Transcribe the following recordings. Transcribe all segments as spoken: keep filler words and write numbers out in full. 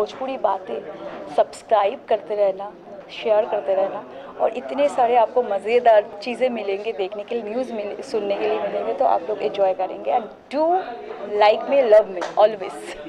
भोजपुरी बातें सब्सक्राइब करते रहना, शेयर करते रहना और इतने सारे आपको मज़ेदार चीज़ें मिलेंगे देखने के लिए, न्यूज़ मिल सुनने के लिए मिलेंगे, तो आप लोग एंजॉय करेंगे। And do like me, love me always.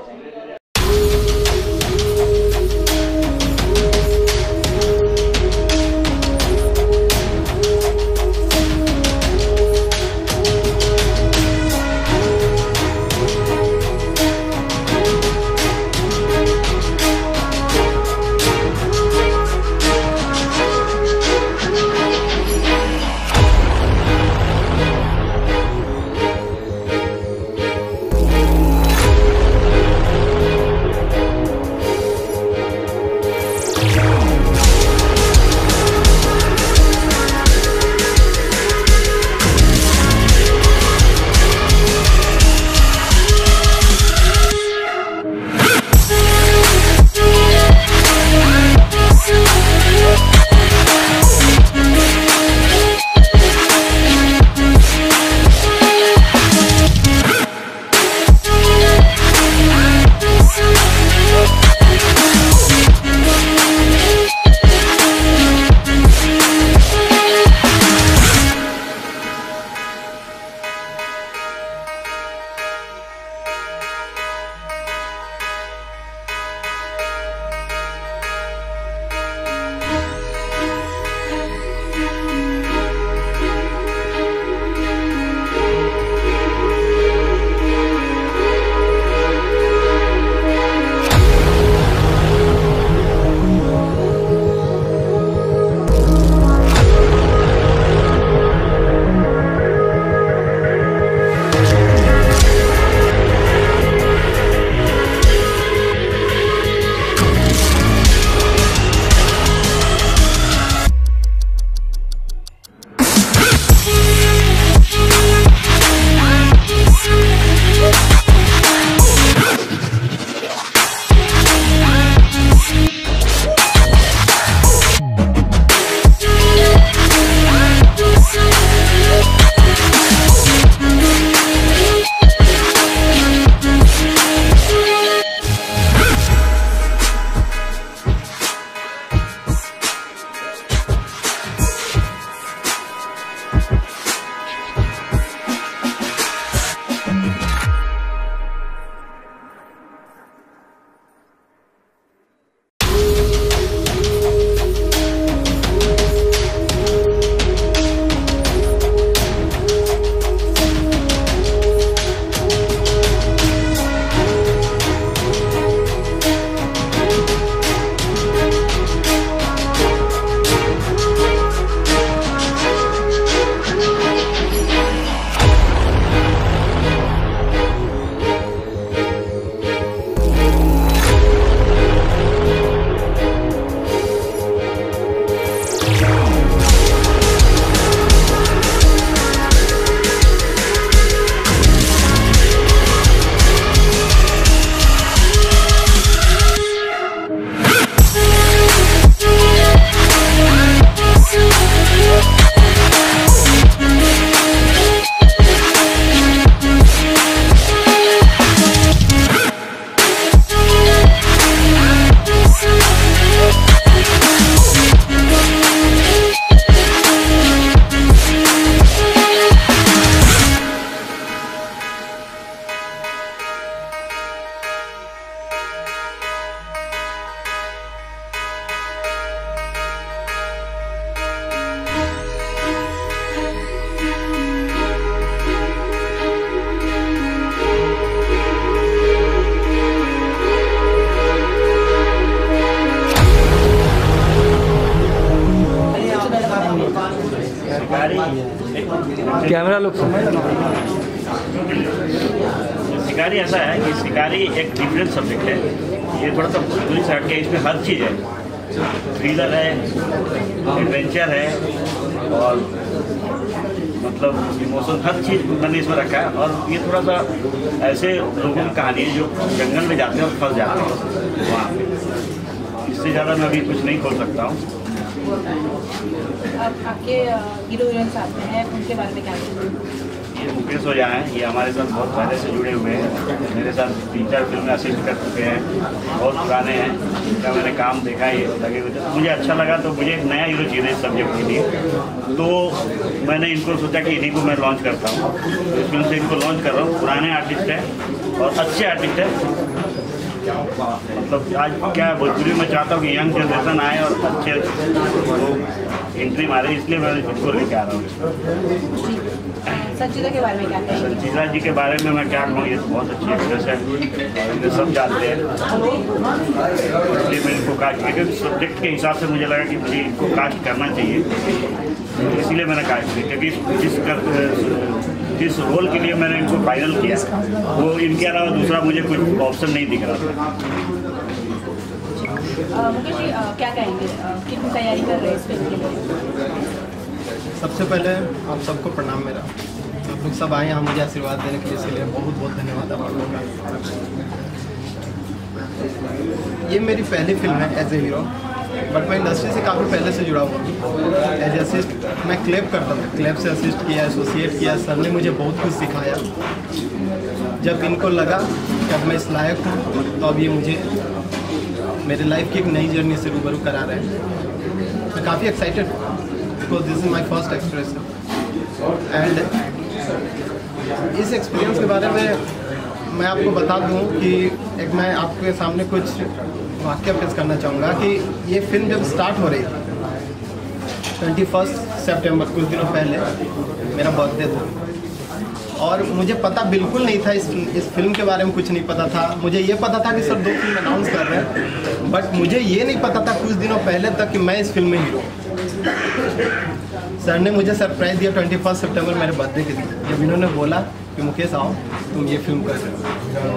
Camera look Shikari ऐसा है कि शिकारी एक डिफरेंट सब्जेक्ट है। ये थोड़ा सा भोजपुरी से हट के इसमें हर चीज़ है, थ्रिलर है, एडवेंचर है और मतलब इमोशन, हर चीज़ मैंने इसमें रखा है। और ये थोड़ा सा ऐसे लोगों की कहानी है जो जंगल में जाते हैं और फंस जाते हैं वहाँ पे। इससे ज़्यादा मैं अभी कुछ नहीं खोल सकता हूँ। आप आपके हीरो हीरोइंस आते हैं, उनके बारे में क्या कहते हैं? ये मुकेश ओझा हैं, ये हमारे साथ बहुत पहले से जुड़े हुए हैं, मेरे साथ तीन चार फिल्में असिस्ट कर चुके हैं, बहुत पुराने हैं, इनका मैंने काम देखा है, ये लगे हुए थे। मुझे अच्छा लगा तो मुझे एक नया हीरो चाहिए इस सब्जेक्ट के लिए, तो मैंने इनको सोचा कि इन्हीं को मैं लॉन्च करता हूँ। तो इस फिल्म से इनको लॉन्च कर रहा हूँ। पुराने आर्टिस्ट हैं और अच्छे आर्टिस्ट हैं, मतलब आज क्या है भोजपुरी में चाहता हूँ कि यंग जनरेशन आए और अच्छे लोग एंट्री मारे, इसलिए मैं इनको लेके आ रहा हूँ। संजीदा के बारे में क्या कहेंगे? संजीदा जी के बारे में मैं क्या कहूँ, ये बहुत अच्छी एक्ट्रेस है, ये सब जानते हैं, इसलिए मैं इनको कास्ट किया क्योंकि सब्जेक्ट के हिसाब से मुझे लगा कि मुझे इनको कास्ट करना चाहिए, इसीलिए मैंने कास्ट किया। क्योंकि जिस जिस रोल के लिए मैंने इनको फाइनल किया वो इनके अलावा दूसरा मुझे कुछ ऑप्शन नहीं दिख रहा था। मुकेश जी क्या कहेंगे, कितनी तैयारी कर रहे हैं इस फिल्म के लिए? सबसे पहले आप सबको प्रणाम मेरा, आप लोग सब आए यहाँ मुझे आशीर्वाद देने के लिए, इसलिए बहुत बहुत धन्यवाद आप लोगों का। ये मेरी पहली फिल्म है एज ए हीरो, बट मैं इंडस्ट्री से काफ़ी पहले से जुड़ा हुआ हूँ। एज असिस्ट मैं क्लेब करता हूँ, क्लेब से असिस्ट किया, एसोसिएट किया, सर ने मुझे बहुत कुछ सिखाया। जब इनको लगा कि अब मैं इस लायक हूँ तो अब ये मुझे मेरे लाइफ की एक नई जर्नी से रूबरू करा रहे हैं। मैं काफ़ी एक्साइटेड हूँ because this is my first experience and इस एक्सपीरियंस के बारे में मैं आपको बता दूं कि एक मैं आपके सामने कुछ वाक्य पेश करना चाहूँगा कि ये फिल्म जब स्टार्ट हो रही थी ट्वेंटी फर्स्ट सेप्टेम्बर, कुछ दिनों पहले मेरा बर्थडे था और मुझे पता बिल्कुल नहीं था, इस इस फिल्म के बारे में कुछ नहीं पता था। मुझे ये पता था कि सर दो फिल्म अनाउंस कर रहे हैं, बट मुझे ये नहीं पता था कुछ दिनों पहले तक कि मैं इस फिल्म में हीरो। सर ने मुझे सरप्राइज दिया ट्वेंटी फर्स्ट सेप्टेम्बर मेरे बर्थडे के दिन, जब इन्होंने बोला कि मुकेश आओ तुम ये फिल्म कर रहे हो।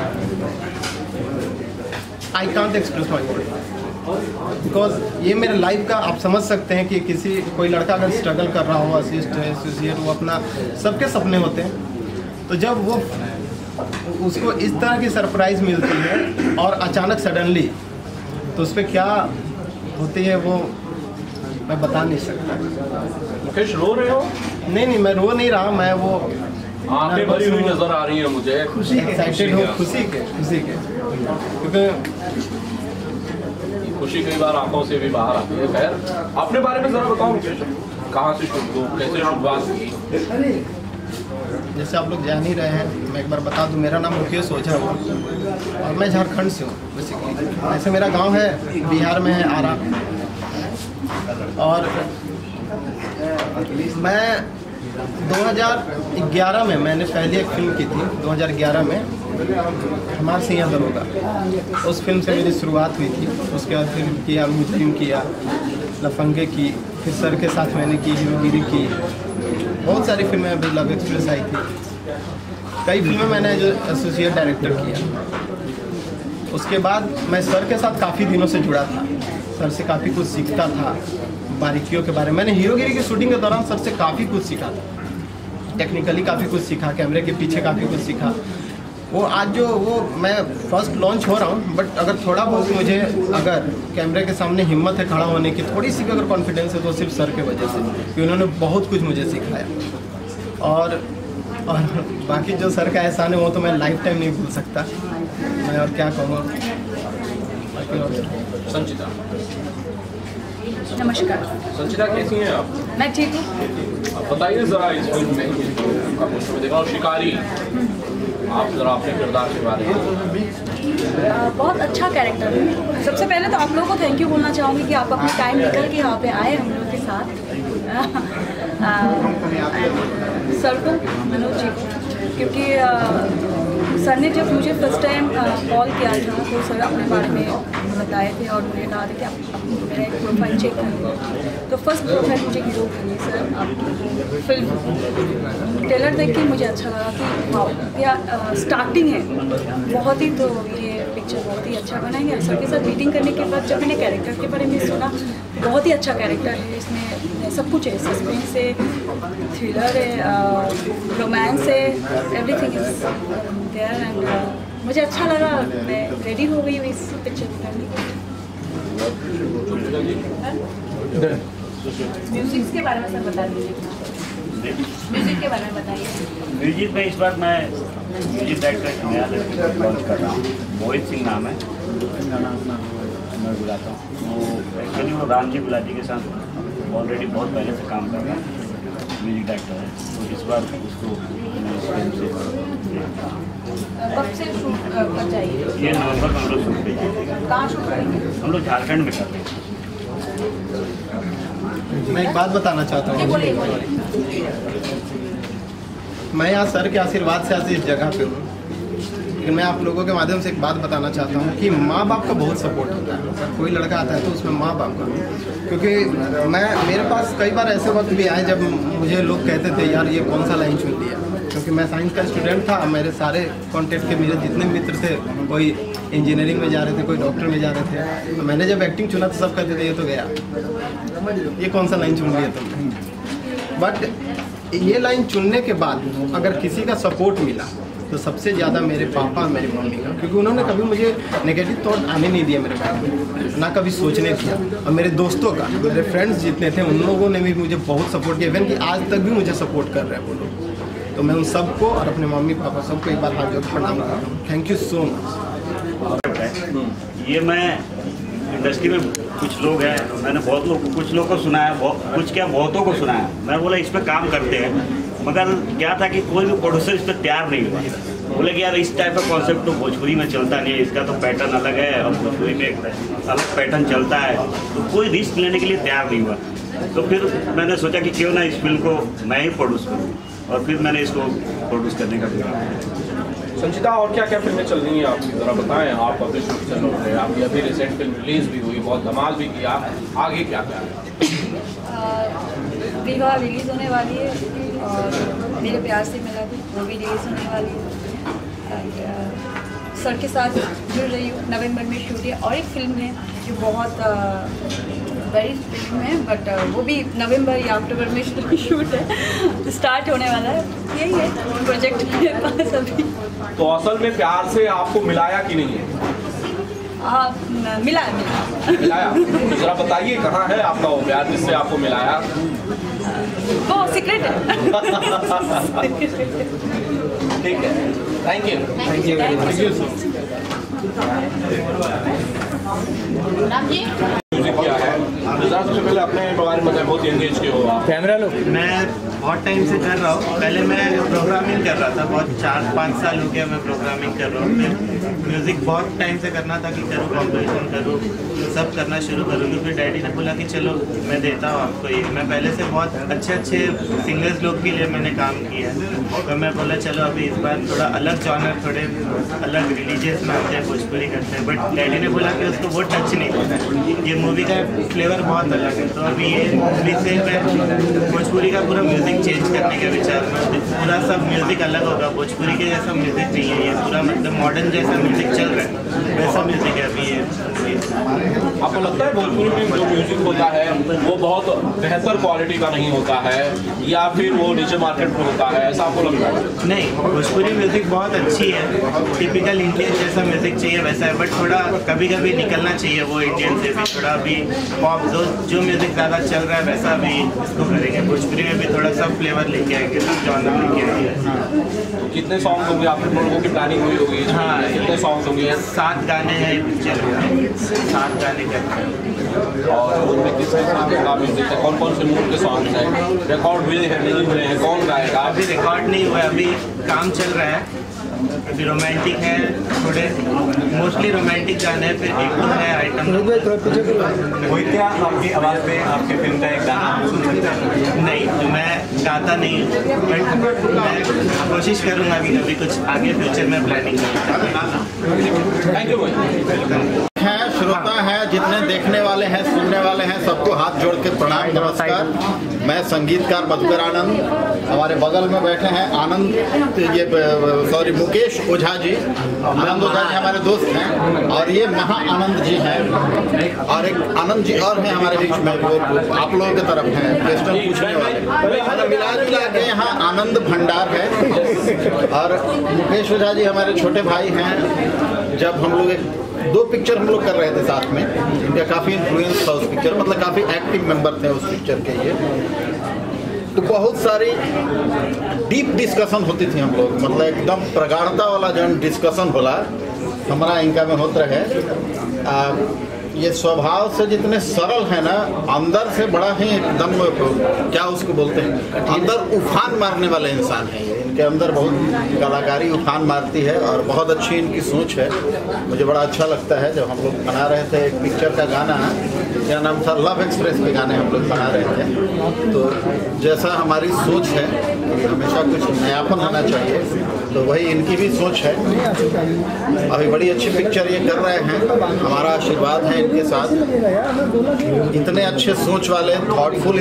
I can't express my word because ये मेरे लाइफ का आप समझ सकते हैं कि किसी कोई लड़का अगर स्ट्रगल कर रहा हो, असिस्ट एसोसिएट, वो अपना सबके सपने होते हैं, तो जब वो उसको इस तरह की सरप्राइज मिलती है और अचानक सडनली, तो उस पर क्या होती है वो मैं बता नहीं सकता। मुकेश रो रहे हो? नहीं नहीं मैं रो नहीं रहा, मैं वो आंखें भरी हुई नजर आ रही है मुझे, एक्साइटेड हूँ, खुशी के खुशी के क्योंकि खुशी कई बार आंखों से भी बाहर आती है। खैर, अपने बारे में जरा बताओ मुकेश, कहाँ से शुरू, कैसे शुरुआत हुई? जैसे आप लोग जान ही रहे हैं, मैं एक बार बता दूं, मेरा नाम मुकेश ओझा हुआ और मैं झारखंड से हूँ बेसिकली। ऐसे मेरा गांव है बिहार में है, आरा। और मैं दो हज़ार ग्यारह में मैंने पहली एक फिल्म की थी, दो हज़ार ग्यारह में हमार सिंह दरोगा, उस फिल्म से मेरी शुरुआत हुई थी। उसके बाद फिल्म किया, मुजरिम किया, लफंगे की, फिर सर के साथ मैंने की, हीरोगिरी की, बहुत सारी फिल्में अभी लव एक्सप्रेस आई थी, कई फिल्में मैंने जो एसोसिएट डायरेक्टर किया। उसके बाद मैं सर के साथ काफ़ी दिनों से जुड़ा था, सर से काफ़ी कुछ सीखता था, बारीकियों के बारे में। मैंने हीरोगिरी की शूटिंग के दौरान सर से काफ़ी कुछ सीखा था, टेक्निकली काफ़ी कुछ सीखा, कैमरे के पीछे काफ़ी कुछ सीखा। वो आज जो वो मैं फर्स्ट लॉन्च हो रहा हूँ, बट अगर थोड़ा बहुत मुझे अगर कैमरे के सामने हिम्मत है खड़ा होने की, थोड़ी सी भी अगर कॉन्फिडेंस है, तो सिर्फ सर के वजह से, कि उन्होंने बहुत कुछ मुझे सिखाया। और और बाकी जो सर का एहसान है वो तो मैं लाइफ टाइम नहीं भूल सकता। मैं और क्या कहूँ। संचिता, नमस्कार। संचिता कैसी हैं आप? मैं ठीक हूँ। आप बताइए जरा इस फिल्म में, आपका पोस्टर में देख रहा हूँ, शिकारी, आप जरा अपने किरदार के बारे में। आ, बहुत अच्छा कैरेक्टर है। सबसे पहले तो आप लोगों को थैंक यू बोलना चाहूँगी कि आप अपना टाइम निकल के यहाँ पे आए हम लोगों के साथ। आ, आ, सर को, मनोज जी को, क्योंकि आ, सर ने जब मुझे फर्स्ट टाइम कॉल किया था तो सर अपने बारे में बताए थे और मुझे कहा था कि आप मेरा एक प्रोफाइल चेक करें। तो फर्स्ट प्रोफाइल मुझे हीरो के लिए सर आप फिल्म ट्रेलर देख के मुझे अच्छा लगा कि हाँ या स्टार्टिंग है बहुत ही, तो ये पिक्चर बहुत ही अच्छा बनाएंगे। सर के साथ मीटिंग करने के बाद जब मैंने कैरेक्टर के बारे में सुना, बहुत ही अच्छा कैरेक्टर है, इसमें सब कुछ है, सस्पेंस है, थ्रिलर है, रोमांस है, एवरीथिंग इज देयर एंड मुझे अच्छा लगा। मैं रेडी हो गई हूँ इस पिक्चर को करने के लिए। म्यूजिक के बारे में सर बता दीजिए। म्यूजिक के बारे में बताइए। म्यूजिक में इस बार मैं म्यूजिक डायरेक्टर एक नया लॉन्च कर रहा हूँ, मोहित सिंह नाम है, मैं बुलाता हूँ। वो एक्चुअली वो राम जी गुलाटी के साथ ऑलरेडी बहुत पहले से काम कर रहा है, म्यूजिक डायरेक्टर है, तो इस बार उसको मैं इस फिल्म से कब से शूट कर चाहिए? ये नवंबर में हम लोग शूट पे जाएंगे। कहाँ शूट करेंगे? हम लोग झारखंड में कर रहे हैं। मैं एक बात बताना चाहता ये हूँ, बोलिए बोलिए। मैं यहाँ सर के आशीर्वाद से आज इस जगह पे हूँ, लेकिन मैं आप लोगों के माध्यम से एक बात बताना चाहता हूँ कि माँ बाप का बहुत सपोर्ट होता है। अगर कोई लड़का आता है तो उसमें माँ बाप का, क्योंकि मैं मेरे पास कई बार ऐसे वक्त भी आए जब मुझे लोग कहते थे यार ये कौन सा लाइन चुन लिया, क्योंकि मैं साइंस का स्टूडेंट था। मेरे सारे कॉन्टेक्ट के मेरे जितने मित्र थे कोई इंजीनियरिंग में जा रहे थे, कोई डॉक्टर में जा रहे थे। तो मैंने जब एक्टिंग चुना तो सब कहते थे ये तो गया, ये कौन सा लाइन चुन लिया तुमने। बट ये लाइन चुनने के बाद अगर किसी का सपोर्ट मिला तो सबसे ज़्यादा मेरे पापा और मेरी मम्मी का, क्योंकि उन्होंने कभी मुझे नेगेटिव थॉट आने नहीं दिया मेरे माइंड में, ना कभी सोचने दिया। और मेरे दोस्तों का, मेरे फ्रेंड्स जितने थे उन लोगों ने भी मुझे बहुत सपोर्ट किया, इवन कि आज तक भी मुझे सपोर्ट कर रहे हैं वो लोग। तो मैं उन सबको और अपने मम्मी पापा सबको एक बार हाथ जोड़ प्रणाम करता हूँ। Thank you so much. ये मैं इंडस्ट्री में कुछ लोग हैं, मैंने बहुत लोग कुछ लोगों को सुना है, बहुत कुछ क्या बहुतों को सुना है। मैं बोला इस पर काम करते हैं, मगर क्या था कि कोई भी प्रोड्यूसर इस पर तैयार नहीं हुआ। बोले कि यार इस टाइप का कॉन्सेप्ट तो भोजपुरी में चलता नहीं है, इसका तो पैटर्न अलग है और भोजपुरी में एक अलग पैटर्न चलता है, तो कोई रिस्क लेने के लिए तैयार नहीं हुआ। तो फिर मैंने सोचा कि क्यों ना इस फिल्म को मैं ही प्रोड्यूस करूँ, और फिर मैंने इसको प्रोड्यूस करने का सोचा। संचिता, और क्या क्या फिल्में चल रही हैं आपकी, जरा बताएं। आप अभी शूट चल रहे हैं, आपकी अभी रिसेंट फिल्म रिलीज भी हुई, बहुत धमाल भी किया, आगे क्या क्या है? विवाह रिलीज़ होने वाली है और मेरे प्यार से मिला भी वो भी रिलीज़ होने वाली है। एंड सर के साथ जुड़ रही हूँ, नवंबर में शूट है। और एक फिल्म है जो बहुत बड़ी फिल्म है, बट वो भी नवंबर या अक्टूबर में शूट है, स्टार्ट होने वाला है। यही है प्रोजेक्ट मेरे पास अभी। तो असल में प्यार से आपको मिलाया कि नहीं है? हाँ, मिला है मिला मिलाया, तो जरा बताइए कहाँ है आपका वो प्यार जिससे आपको मिलाया? वो सीक्रेट है। ठीक है, thank you. Thank you thank you so Ram ji, music क्या है? जरा सबसे पहले अपने बारे में बताएं, बहुत एंगेज के हो आप। कैमरा लो। मैं बहुत टाइम से कर रहा हूँ। पहले मैं प्रोग्रामिंग कर रहा था, बहुत चार पाँच साल हो गया मैं प्रोग्रामिंग कर रहा हूँ। फिर म्यूज़िक बहुत टाइम से करना था कि करूँ, कॉम्पोजिशन करूँ, सब करना शुरू करूँगी। फिर डैडी ने बोला कि चलो मैं देता हूँ आपको ये। मैं पहले से बहुत अच्छे अच्छे सिंगर्स लोग के लिए मैंने काम किया है, तो मैं बोला चलो अभी इस बार थोड़ा अलग जॉनर, थोड़े अलग रिलीजियस में आते हैं, भोजपुरी करते हैं। बट डैडी ने बोला कि उसको वो टच नहीं होता, ये मूवी का फ्लेवर बहुत अलग है। तो अभी ये मूवी से मैं भोजपुरी का पूरा म्यूज़िक चेंज करने के विचार में, पूरा सब म्यूज़िक अलग होगा, भोजपुरी के जैसा म्यूज़िक नहीं है ये, पूरा मतलब मॉडर्न जैसा म्यूज़िक चल रहा है वैसा म्यूज़िक है अभी ये। आपको लगता है भोजपुरी में जो म्यूजिक होता है वो बहुत बेहतर क्वालिटी का नहीं होता है, या फिर वो नीचे मार्केट में होता है, ऐसा आपको लगता है? नहीं, भोजपुरी म्यूज़िक बहुत अच्छी है, टिपिकल इंडियन जैसा म्यूज़िक चाहिए वैसा है। बट थोड़ा कभी कभी निकलना चाहिए वो इंडियन से भी, थोड़ा भी पॉप जो जो म्यूज़िक ज़्यादा चल रहा है वैसा भी इसको करेंगे। भोजपुरी में भी थोड़ा सा फ्लेवर लेके आएंगे, सब जॉनर लेके आएंगे। तो कितने सॉन्ग होंगे? आप लोगों की प्लानिंग हुई होगी? हाँ, कितने सॉन्ग होंगे? सात गाने हैं पिक्चर में, सात गाने करते हैं। और उनमें किस हिसाब का म्यूजिक है? कौन कौन से मूड के सॉन्ग हैं? रिकॉर्ड हुए हैं नहीं हुए हैं? कौन गाएगा? अभी रिकॉर्ड नहीं हुआ है, अभी काम चल रहा है। अभी रोमांटिक है, थोड़े मोस्टली रोमांटिक गाने हैं, फिर एक दो है आइटम। वही क्या आपकी आवाज़ में आपके फिल्म का एक गाना सुन सकते हैं? नहीं, तो मैं गाता नहीं हूँ, बट मैं कोशिश करूँगा कि कभी कुछ आगे फ्यूचर में प्लानिंग करूँ। थैंक यू भाई। है, श्रोता है, जितने देखने वाले हैं, सुनने वाले हैं, सबको हाथ जोड़ के प्रणाम, नमस्कार। मैं संगीतकार मधुकर आनंद, हमारे बगल में बैठे हैं आनंद, ये सॉरी मुकेश ओझा जी। आनंद ओझा जी हमारे दोस्त हैं, और ये महा आनंद जी हैं, और एक आनंद जी और हैं हमारे बीच में, वो आप लोगों की तरफ हैं, क्वेश्चन पूछने वाले। मिला जुला के यहाँ आनंद भंडार है। और मुकेश ओझा जी हमारे छोटे भाई हैं। जब हम लोग एक दो पिक्चर हम लोग कर रहे थे साथ में, इनका काफ़ी इन्फ्लुएंस था उस पिक्चर, मतलब काफ़ी एक्टिव मेंबर थे उस पिक्चर के। ये तो बहुत सारी डीप डिस्कशन होती थी हम लोग, मतलब एकदम प्रगाढ़ता वाला जो डिस्कशन होला हमारा इनका में होता रहे। आ, ये स्वभाव से जितने सरल है ना, अंदर से बड़ा ही एकदम क्या उसको बोलते हैं, अंदर उफान मारने वाले इंसान हैं। इनके अंदर बहुत कलाकारी उफान मारती है और बहुत अच्छी इनकी सोच है। मुझे बड़ा अच्छा लगता है जब हम लोग बना रहे थे एक पिक्चर का गाना, क्या नाम था, लव एक्सप्रेस के गाने हम लोग बना रहे थे। तो जैसा हमारी सोच है कि हमेशा कुछ नयापन होना चाहिए, तो वही इनकी भी सोच है। अभी बड़ी अच्छी पिक्चर ये कर रहे हैं, हमारा आशीर्वाद है इनके साथ। इतने अच्छे सोच वाले थॉटफुल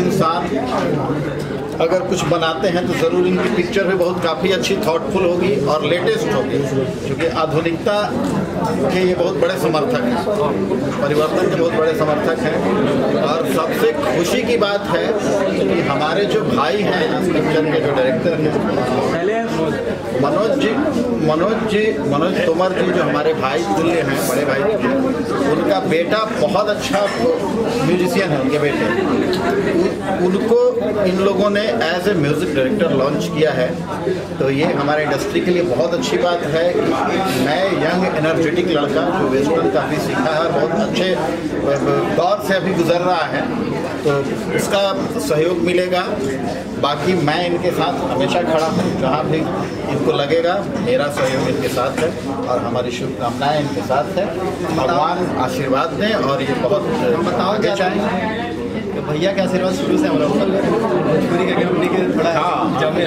इंसान अगर कुछ बनाते हैं तो ज़रूर इनकी पिक्चर भी बहुत काफ़ी अच्छी थॉटफुल होगी और लेटेस्ट होगी, क्योंकि आधुनिकता के ये बहुत बड़े समर्थक हैं, परिवर्तन के बहुत बड़े समर्थक हैं। और सबसे खुशी की बात है कि हमारे जो भाई हैं इस पिक्चर के जो डायरेक्टर हैं मनोज जी मनोज जी मनोज तोमर जी, जो हमारे भाई तुल्य हैं, बड़े भाई, उनका बेटा बहुत अच्छा म्यूजिशियन है। उनके बेटे उनको इन लोगों ने as a music director launch किया है। तो ये हमारे इंडस्ट्री के लिए बहुत अच्छी बात है कि मैं यंग एनर्जेटिक लड़का जो वेस्टर्न काफ़ी सीखा है और बहुत अच्छे दौर से अभी गुजर रहा है, तो इसका सहयोग मिलेगा। बाकी मैं इनके साथ हमेशा खड़ा हूँ, जहाँ भी इनको लगेगा मेरा सहयोग इनके साथ है और हमारी शुभकामनाएं इनके साथ है। भगवान आशीर्वाद दें और ये बहुत बताओ क्या चाहें भैया के आशीर्वाद शुरू से हमारा भोजपुरी के हमने के थोड़ा हाँ, जमे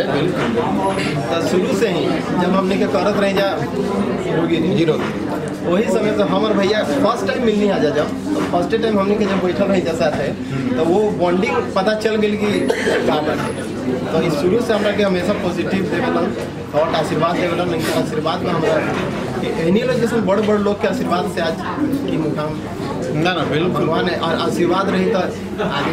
तो शुरू से ही जब हमने के करत रही जा होगी जीरो, वही समय से हमारे भैया फर्स्ट टाइम मिलने आ जा जब तो फर्स्ट टाइम हमने के जब बैठल रही जैसा थे तो वो बॉन्डिंग पता चल गई कि का बात। तो इस शुरू से हमरा के हमेशा पॉजिटिव देवेलन थॉट आशीर्वाद देवेलन। इनके आशीर्वाद में हमारा इन्हीं लोग जैसे बड़ बड़ लोग के आशीर्वाद से आज की मुकाम ना ना बिल्कुल भगवान है और आशीर्वाद रही तो आगे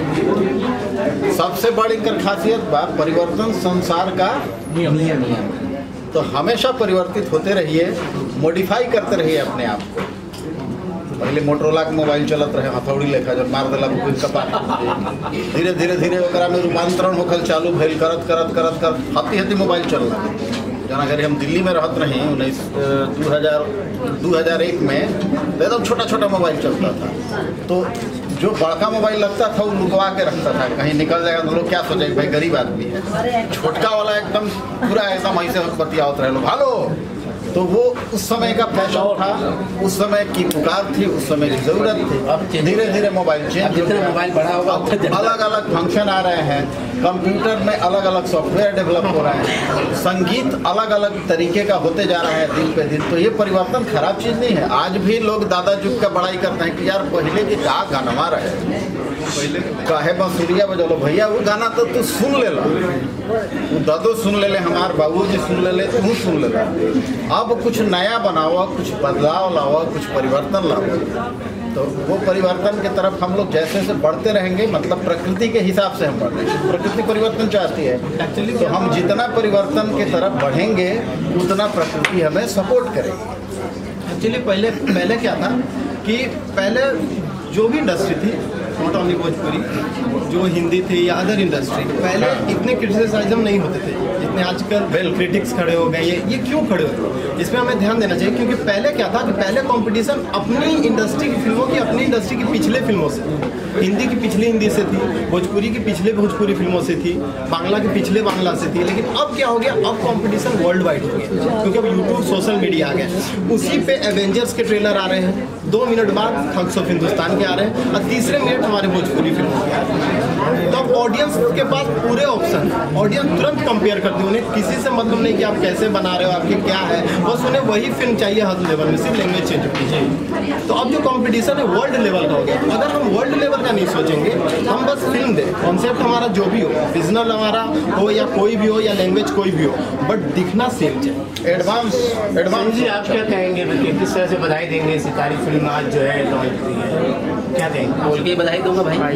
भी। सबसे बड़ी कर खासियत बा परिवर्तन संसार का नियम नियम तो हमेशा परिवर्तित होते रहिए, मॉडिफाई करते रहिए अपने आप को। पहले मोटरोला के मोबाइल चलत रहे हथौड़ी लेखा जब मार दिला कपा, धीरे धीरे धीरे ओकरा में रूपांतरण होखल चालू भेल, करत करत करत करत हती हती मोबाइल चल रहा। जना घड़ी हम दिल्ली में रहत रही उन्नीस दो हज़ार दो हज़ार एक में, तो एकदम छोटा छोटा मोबाइल चलता था। तो जो बड़का मोबाइल लगता था वो लुकवा के रखता था, कहीं निकल जाएगा तो लोग क्या सोचेंगे भाई गरीब आदमी है। छोटका वाला एकदम पूरा एकदम ऐसे बतियावत रहे लोग भागो। तो वो उस समय का फैशन था, उस समय की पुकार थी, उस समय की जरूरत थी। अब धीरे धीरे मोबाइल चेंज हो गया, मोबाइल बड़ा होगा, अलग अलग फंक्शन आ रहे हैं, कंप्यूटर में अलग अलग सॉफ्टवेयर डेवलप हो रहे हैं, संगीत अलग अलग तरीके का होते जा रहा है दिन पे दिन। तो ये परिवर्तन खराब चीज़ नहीं है। आज भी लोग दादा जुग का बड़ाई करते हैं कि यार पहले के क्या गाना रहे, पहले काहे बांसुरिया बजलो भैया, वो गाना तो तू सुन ले ला, वो दादो सुन ले ले, हमार बाबू जी सुन ले ले, तू सुन ले ला। अब कुछ नया बनाओ, कुछ बदलाव लाओ, कुछ परिवर्तन लाओ। तो वो परिवर्तन के तरफ हम लोग जैसे जैसे बढ़ते रहेंगे, मतलब प्रकृति के हिसाब से हम बढ़ रहे हैं। प्रकृति परिवर्तन चाहती है एक्चुअली, तो हम जितना परिवर्तन के तरफ बढ़ेंगे उतना प्रकृति हमें सपोर्ट करेगी। एक्चुअली पहले पहले क्या था कि पहले जो भी इंडस्ट्री थी, नॉट ओनली भोजपुरी, जो हिंदी थी या अदर इंडस्ट्री, पहले इतने क्रिटिसिज्म नहीं होते थे जितने आजकल वेल क्रिटिक्स खड़े हो गए। ये ये क्यों खड़े होते हैं, इसमें हमें ध्यान देना चाहिए। क्योंकि पहले क्या था कि पहले कंपटीशन अपनी इंडस्ट्री की फिल्मों की, अपनी इंडस्ट्री की पिछले फिल्मों से, हिंदी की पिछली हिंदी से थी, भोजपुरी की पिछले भोजपुरी फिल्मों से थी, बांग्ला की पिछले बांग्ला से थी। लेकिन अब क्या हो गया, अब कंपटीशन वर्ल्ड वाइड हो गया, क्योंकि अब यूट्यूब सोशल मीडिया आ गया। उसी पे एवेंजर्स के ट्रेलर आ रहे हैं, दो मिनट बाद थग्स ऑफ हिंदुस्तान के आ रहे हैं, और तीसरे मिनट हमारे भोजपुरी फिल्मों के आ रहे हैं। तो अब ऑडियंस के पास पूरे ऑप्शन, ऑडियंस तुरंत कंपेयर करती है। उन्हें किसी से मतलब नहीं कि आप कैसे बना रहे हो, आपके क्या है, बस उन्हें वही फिल्म चाहिए हर लेवल में, सिर्फ लैंग्वेज चेंज होनी चाहिए। तो अब जो कंपटीशन है वर्ल्ड लेवल का हो गया। अगर हम वर्ल्ड लेवल का नहीं सोचेंगे, हम बस फिल्म दें, कॉन्सेप्ट हमारा जो भी हो, बिजनल हमारा हो या कोई भी हो या लैंग्वेज कोई भी हो, बट दिखना सेम चाहिए। एडवांस एडवांस जी आप क्या कहेंगे, किस तरह से बधाई देंगे सितारी फिल्म आज जो है लॉन्च हुई है, क्या कहेंगे? बोल के बधाई दूंगा भाई।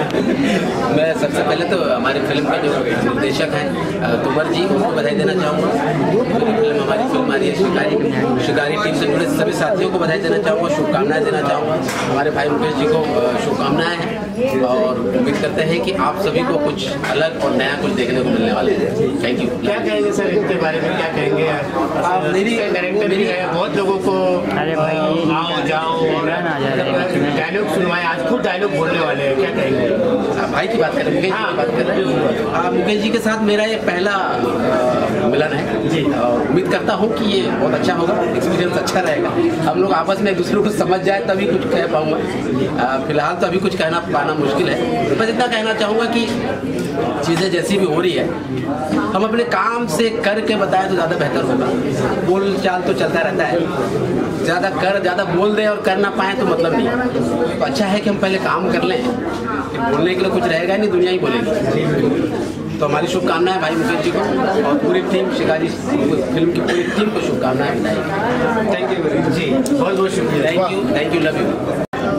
मैं सबसे पहले तो हमारी फिल्म के जो निर्देशक हैं तोमर जी, उनको बधाई देना चाहूँगा। फिल्म हमारी फिल्म आ रही है शिकारी, शिकारी टीम से जुड़े सभी साथियों को बधाई देना चाहूँगा, शुभकामनाएं देना चाहूँगा। हमारे भाई मुकेश जी को शुभकामनाएं हैं। और उम्मीद करते हैं कि आप सभी को कुछ अलग और नया कुछ देखने को मिलने वाला है। Thank you. क्या कहेंगे सर इनके बारे में, क्या कहेंगे आप? मेरी डायरेक्टर भी है, बहुत लोगों को अरे भाई आओ जाओ डायलॉग सुनवाए, आज खुद डायलॉग बोलने वाले हैं, क्या कहेंगे? भाई की बात कर रहे हैं, मुकेश जी की बात कर रहे हैं। मुकेश जी के साथ मेरा ये पहला मिलन है जी, और उम्मीद करता हूँ कि ये बहुत अच्छा होगा, एक्सपीरियंस अच्छा रहेगा। हम लोग आपस में एक दूसरे को समझ जाए तभी कुछ कह पाऊँगा। फिलहाल तो अभी कुछ कहना पाना मुश्किल है। बस इतना कहना चाहूँगा कि चीज़ें जैसी भी हो रही है, हम अपने काम से करके बताएं तो ज़्यादा बेहतर होगा। बोल चाल तो चलता रहता है, ज़्यादा कर ज़्यादा बोल दें और कर ना पाएँ तो मतलब नहीं। तो अच्छा है कि हम पहले काम कर लें, बोलने के लिए कुछ रहेगा नहीं, दुनिया ही बोलेगी। तो हमारी शुभकामनाएं भाई मुकेश जी को और पूरी टीम शिकारी फिल्म की पूरी टीम को शुभकामनाएं बताइए। थैंक यू जी, बहुत बहुत शुक्रिया। Thank you, thank you, love you.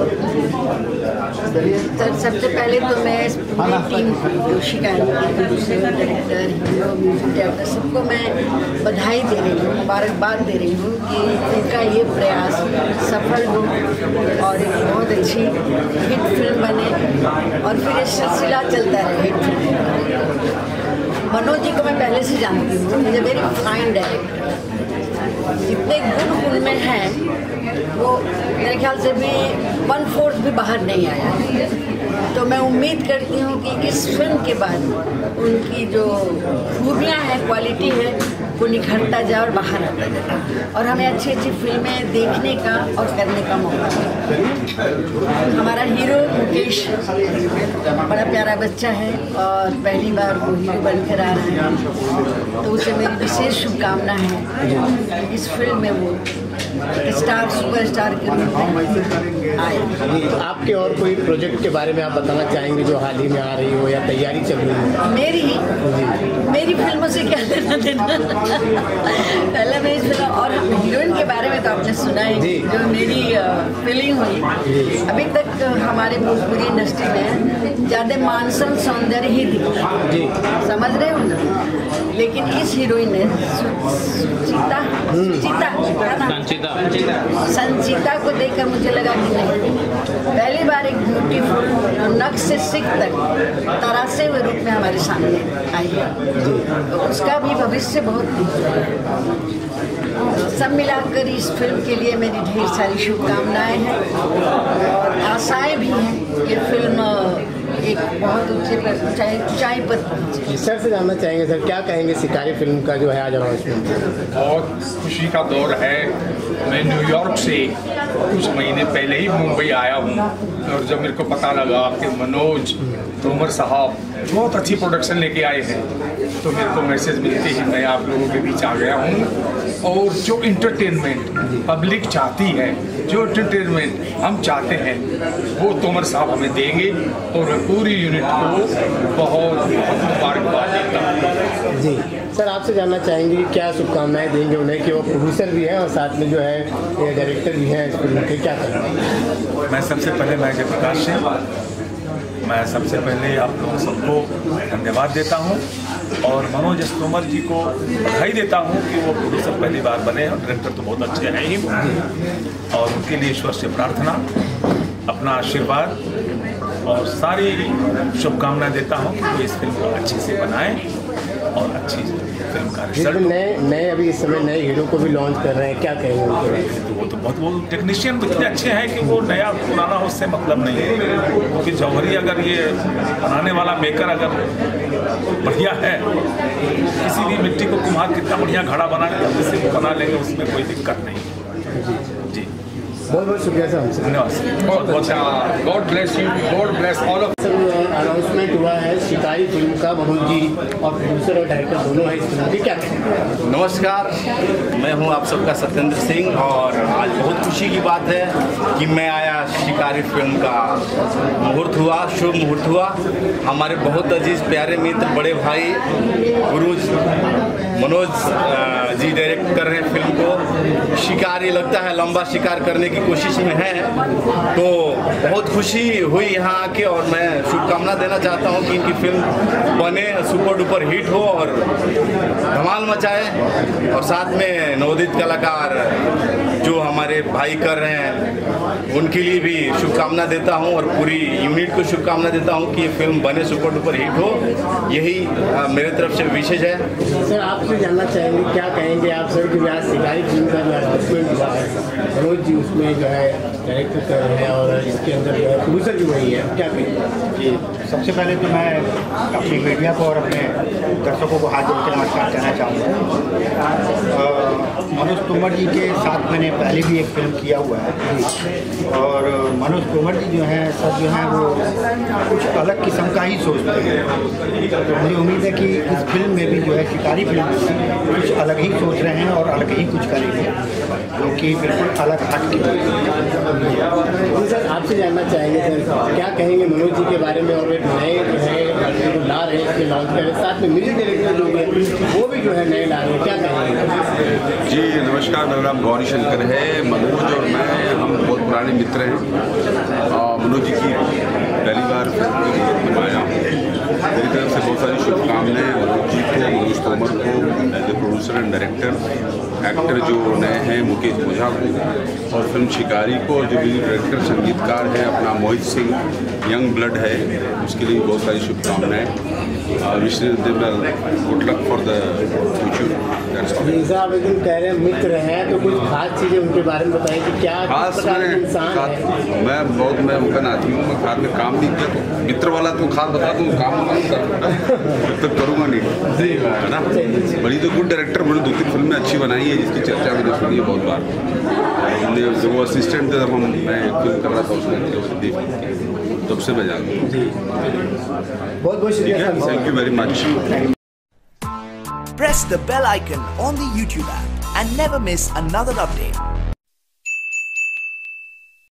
Sir सबसे पहले तो मैं इस पूरी टीम को शिकारी डायरेक्टर हीरो म्यूजिक डायरेक्टर सबको मैं बधाई दे रही हूँ, मुबारकबाद दे रही हूँ कि उनका ये प्रयास सफल हो और एक बहुत अच्छी हिट फिल्म बने और फिर ये सिलसिला चलता रहे हिट फिल्म। मनोज जी को मैं पहले से जानती हूँ, मुझे वेरी फाइन डायरेक्टर, जितने गुण उनमें हैं वो मेरे ख्याल से भी वन फोर्थ भी बाहर नहीं आया। तो मैं उम्मीद करती हूँ कि इस फिल्म के बाद उनकी जो खूबियाँ हैं, क्वालिटी है, वो निखरता जाए और बाहर आता जाए और हमें अच्छी अच्छी फिल्में देखने का और करने का मौका मिले। हमारा हीरो मुकेश बड़ा प्यारा बच्चा है और पहली बार वो हीरो बनकर आ रहा है, तो उसे मेरी विशेष शुभकामना है इस फिल्म में वो स्टार सुपरस्टार के रूप में आए। आपके और कोई प्रोजेक्ट के बारे में आप बताना चाहेंगे जो हाल ही में आ रही हो या तैयारी चल रही है? मेरी मेरी फिल्मों से क्या लेना देना पहले मैं इस फिल्म और हीरोइन के बारे में तो आपने सुना है जो मेरी फीलिंग हुई। अभी तक हमारे भोजपुरी इंडस्ट्री में ज़्यादा मानसन सौंदर्य ही दिखता है, समझ रहे हो ना, लेकिन इस हीरोइन ने सुचिता सुचिता संचिता को देखकर मुझे लगा कि नहीं, पहली बार एक ब्यूटीफुल नक्श से सिख तक तरासे हुए रूप में हमारे सामने आई है, तो उसका भी भविष्य बहुत है। सब मिलाकर इस फिल्म के लिए मेरी ढेर सारी शुभकामनाएं हैं और आशाएं भी हैं। ये फिल्म एक बहुत ऊंचे पर ऊंचाई ऊंचाई पर पहुंचे। सर से जानना चाहेंगे सर, क्या कहेंगे शिकारी फिल्म का जो है आज अनाउंसमेंट? बहुत खुशी का दौर है। मैं न्यूयॉर्क से कुछ महीने पहले ही मुंबई आया हूँ और जब मेरे को पता लगा कि मनोज तोमर साहब बहुत अच्छी प्रोडक्शन लेके आए हैं तो मेरे को मैसेज मिलते ही मैं आप लोगों के बीच आ गया हूँ। और जो इंटरटेनमेंट पब्लिक चाहती है, जो इंटरटेनमेंट हम चाहते हैं, वो तोमर साहब हमें देंगे और मैं पूरी यूनिट को बहुत बहुत मुबारकबाद देता हूँ। जी सर, आपसे जानना चाहेंगे क्या शुभकामनाएं देंगे उन्हें कि वो प्रोड्यूसर भी हैं और साथ में जो है ये डायरेक्टर भी हैं इस फिल्म के, क्या करेंगे? मैं सबसे पहले मैं जयप्रकाश सिंह मैं सबसे पहले आप लोगों सबको धन्यवाद देता हूं और मनोज तोमर जी को बधाई देता हूं कि वो प्रोड्यूसर पहली बार बने और डायरेक्टर तो बहुत अच्छे हैं ही, और उनके लिए ईश्वर से प्रार्थना, अपना आशीर्वाद और सारी शुभकामनाएं देता हूं कि वो इस फिल्म को अच्छे से बनाएं और अच्छी फिल्म का रिजल्ट। नए नए अभी इस समय नए हीरो को भी लॉन्च कर रहे हैं, क्या कहेंगे उनके बारे में? तो वो तो बहुत वो टेक्नीशियन तो इतने अच्छे हैं कि वो नया पुराना हो उससे मतलब नहीं है, क्योंकि जौहरी अगर ये बनाने वाला मेकर अगर बढ़िया है, किसी भी मिट्टी को कुम्हार कितना बढ़िया घड़ा बना जिससे बना लेंगे उसमें कोई दिक्कत नहीं। जी बहुत बहुत शुक्रिया सर, हमसे धन्यवाद। बहुत बहुत god bless you, god bless all of. Sir announcement हुआ है शिकारी फिल्म का, मनोज जी और प्रोड्यूसर और डायरेक्टर दोनों हैं इस फिल्म की, क्या कहेंगे? नमस्कार, मैं हूं आप सबका सत्येंद्र सिंह और आज बहुत खुशी की बात है कि मैं आया शिकारी फिल्म का मुहूर्त हुआ, शुभ मुहूर्त हुआ। हमारे बहुत अजीज प्यारे मित्र बड़े भाई गुरुज मनोज जी डायरेक्ट कर रहे हैं फिल्म को। शिकारी लगता है लंबा शिकार करने के की कोशिश में हैं, तो बहुत खुशी हुई यहाँ आके और मैं शुभकामना देना चाहता हूँ कि इनकी फिल्म बने, सुपर डुपर हिट हो और धमाल मचाए। और साथ में नवोदित कलाकार जो हमारे भाई कर रहे हैं उनके लिए भी शुभकामना देता हूँ और पूरी यूनिट को शुभकामना देता हूँ कि ये फिल्म बने, सुपर डुपर हिट हो। यही आ, मेरे तरफ से विशेष है। सर आपसे जानना चाहेंगे, क्या कहेंगे आप सर कि आज शिकारी फिल्म का एडवर्टाइजमेंट हुआ है, मनोज जी उसमें जो है डायरेक्टर कर रहे हैं और इसके अंदर जो है प्रोड्यूसर भी वही है, क्या कहेंगे? जी, सबसे पहले तो मैं अपनी मीडिया को और अपने दर्शकों को हाथ जोड़ के नमस्कार कहना चाहूँगा। मनोज तोमर जी के साथ मैंने पहले भी एक फिल्म किया हुआ है और मनोज तोमर जी जो हैं सब जो हैं वो कुछ अलग किस्म का ही सोचते हैं। तो मुझे उम्मीद है कि इस फिल्म में भी जो है शिकारी फिल्म में कुछ अलग ही सोच रहे हैं और अलग ही कुछ करेंगे, जो कि बिल्कुल अलग हट के। सर आपसे जानना चाहेंगे सर, क्या कहेंगे मनोज जी के बारे में और एक नए जो है जो ला रहे हैं इसके लॉन्च कर रहे हैं, साथ में म्यूजिक डायरेक्टर जो है वो भी जो है नए ला रहे हैं, क्या कहेंगे? जी नमस्कार, मेरा नाम गौरी शंकर है। मनोज और मैं हम बहुत पुराने मित्र हैं। मनोज जी की पहली बार फिल्म के लिए आया हूँ। मेरी तरफ से बहुत सारी शुभकामनाएं मनोज जी को, मनोज तोमर को, as a producer and director, actor जो नए हैं मुकेश ओझा को और फिल्म शिकारी को, जो भी डायरेक्टर संगीतकार है अपना मोहित सिंह, यंग ब्लड है, उसके लिए बहुत सारी शुभकामनाएं। Wish them good luck for the future. आप एकदम कह रहे हैं मित्र हैं, तो कुछ खास चीज़ें उनके बारे में बताएं कि क्या खास इंसान है? मैं बहुत मैं उनका नाती हूँ, मैं खास में काम नहीं किया, तो मित्र वाला तो खास बता दूँ, काम नहीं कर तो करूँगा नहीं, है ना। बड़ी तो गुड डायरेक्टर, मैंने दो तीन फिल्में अच्छी बनाई है जिसकी चर्चा मैंने सुनी है बहुत बार। हमने जो वो असिस्टेंट थे जब हम मैं एक फिल्म कर रहा था उसमें देख तब से मैं जानता हूँ। बहुत बहुत शुक्रिया, thank you very much. Press the bell icon on the YouTube app and never miss another update.